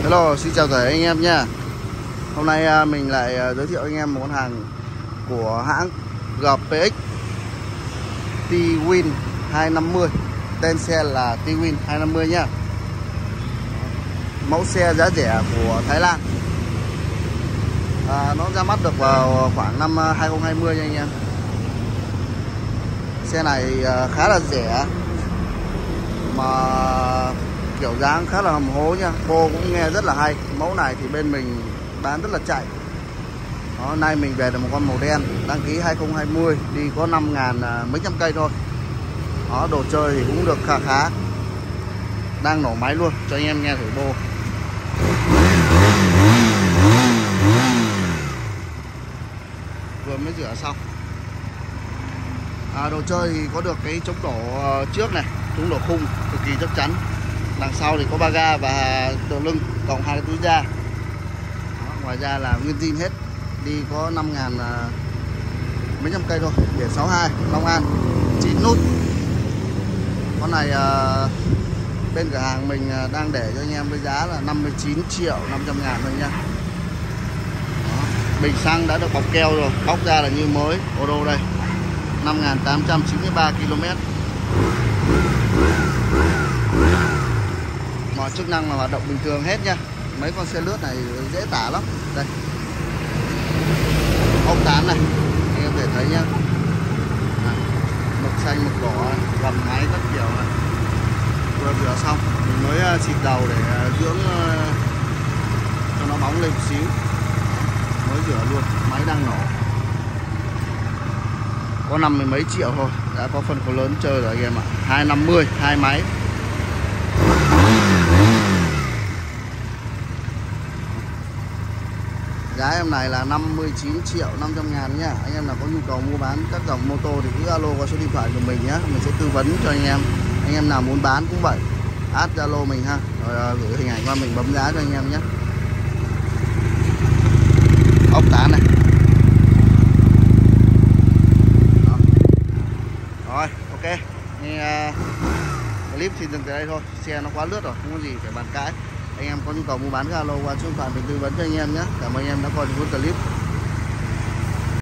Hello, xin chào tất cả anh em nha. Hôm nay mình lại giới thiệu anh em một con hàng của hãng GPX T-Win 250. Tên xe là T-Win 250 nha. Mẫu xe giá rẻ của Thái Lan. Nó ra mắt được vào khoảng năm 2020 nha anh em. Xe này khá là rẻ mà kiểu dáng khá là hầm hố nha. Cô cũng nghe rất là hay. Mẫu này thì bên mình bán rất là chạy. Đó, nay mình về được một con màu đen, đăng ký 2020, đi có 5.000 mấy trăm cây thôi. Đó, đồ chơi thì cũng được khá khá. Đang nổ máy luôn cho anh em nghe thử bô. Vừa mới rửa xong. Đồ chơi thì có được cái chống đổ trước này, chống đổ khung cực kỳ chắc chắn. Đằng sau thì có ba ga và tựa lưng cộng hai cái túi da. Đó, ngoài ra là nguyên zin hết, đi có 5.000 mấy trăm cây thôi. Biển 62 Long An 9 nút. Con này bên cửa hàng mình đang để cho anh em với giá là 59.500.000 thôi nha. Đó, bình xăng đã được bọc keo rồi, bóc ra là như mới. Ô đô đây 5.893 km. Mọi chức năng là hoạt động bình thường hết nha. Mấy con xe lướt này dễ tả lắm. Đây, ốc tán này anh em có thể thấy nhá, mực xanh mực đỏ, gầm máy các kiểu này. Vừa rửa xong mình mới xịt dầu để dưỡng cho nó bóng lên một xíu. Mới rửa luôn, máy đang nổ. Có 50 mấy triệu thôi, đã có phân khối lớn chơi rồi anh em ạ. 250 hai máy. Giá em này là 59.500.000 nhá. Anh em nào có nhu cầu mua bán các dòng mô tô thì cứ alo qua số điện thoại của mình nhé. Mình sẽ tư vấn cho anh em. Anh em nào muốn bán cũng vậy, add Zalo mình ha, rồi gửi hình ảnh qua mình bấm giá cho anh em nhé. Ốc tán này. Đó. Rồi, ok. Clip thì dừng tới đây thôi. Xe nó quá lướt rồi, không có gì phải bàn cãi. Anh em có nhu cầu mua bán alo qua số điện thoại mình tư vấn cho anh em nhé. Cảm ơn anh em đã coi những clip.